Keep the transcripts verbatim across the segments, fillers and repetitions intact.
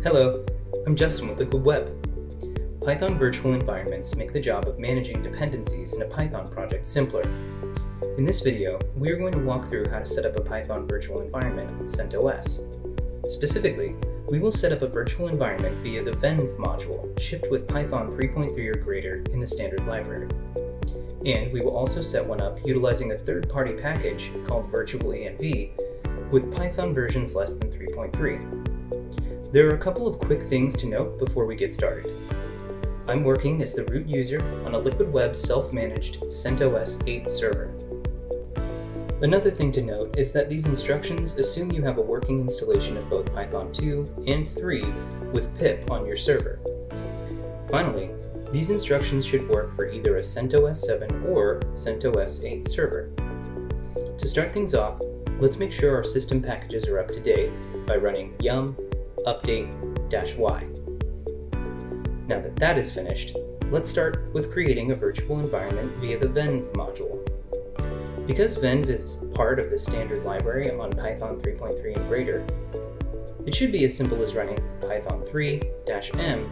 Hello, I'm Justin with Liquid Web. Python virtual environments make the job of managing dependencies in a Python project simpler. In this video, we are going to walk through how to set up a Python virtual environment on CentOS. Specifically, we will set up a virtual environment via the venv module shipped with Python three point three or greater in the standard library. And we will also set one up utilizing a third-party package called VirtualEnv with Python versions less than three point three. There are a couple of quick things to note before we get started. I'm working as the root user on a Liquid Web self-managed CentOS eight server. Another thing to note is that these instructions assume you have a working installation of both Python two and three with pip on your server. Finally, these instructions should work for either a CentOS seven or CentOS eight server. To start things off, let's make sure our system packages are up to date by running yum update-y. Now that that is finished, let's start with creating a virtual environment via the venv module. Because venv is part of the standard library on Python three point three and greater, it should be as simple as running python three m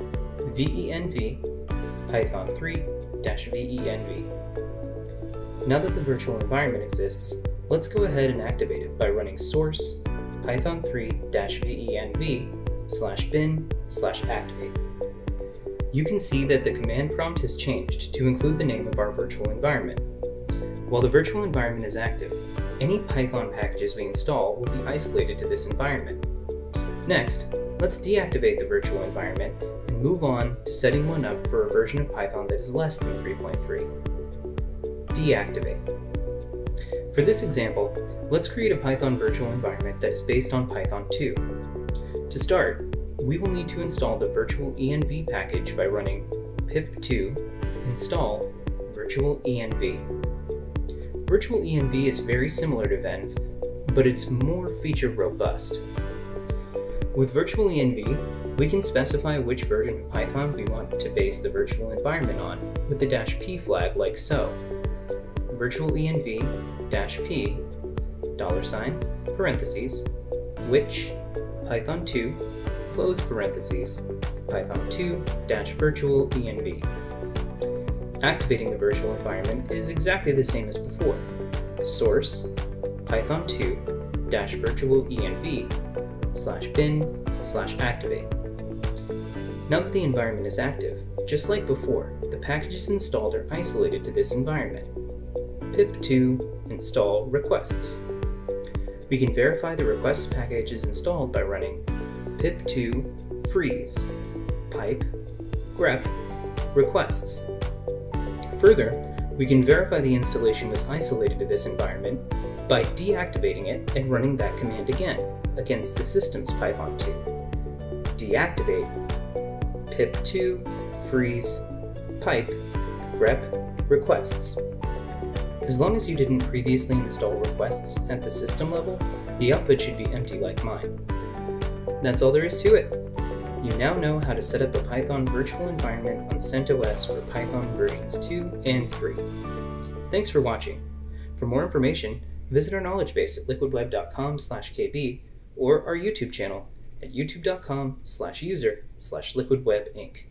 venv python three venv. Now that the virtual environment exists, let's go ahead and activate it by running source python three venv slash bin slash activate. You can see that the command prompt has changed to include the name of our virtual environment. While the virtual environment is active, any Python packages we install will be isolated to this environment. Next, let's deactivate the virtual environment and move on to setting one up for a version of Python that is less than three point three. Deactivate. For this example, let's create a Python virtual environment that is based on Python two. To start, we will need to install the VirtualEnv package by running pip two install VirtualEnv. VirtualEnv is very similar to venv, but it's more feature robust. With VirtualEnv, we can specify which version of Python we want to base the virtual environment on with the -p flag like so. VirtualEnv -p dollar sign parentheses which python two close parentheses python two virtualenv. Activating the virtual environment is exactly the same as before. Source python two virtualenv slash bin slash activate. Now that the environment is active, just like before, the packages installed are isolated to this environment. pip two install requests. We can verify the requests package is installed by running pip two freeze pipe grep requests. Further, we can verify the installation was isolated to this environment by deactivating it and running that command again against the system's Python two. Deactivate pip two freeze pipe grep requests. As long as you didn't previously install requests at the system level, the output should be empty like mine. That's all there is to it. You now know how to set up a Python virtual environment on CentOS for Python versions two and three. Thanks for watching. For more information, visit our knowledge base at liquidweb dot com slash k b or our YouTube channel at youtube dot com slash user slash liquidwebinc.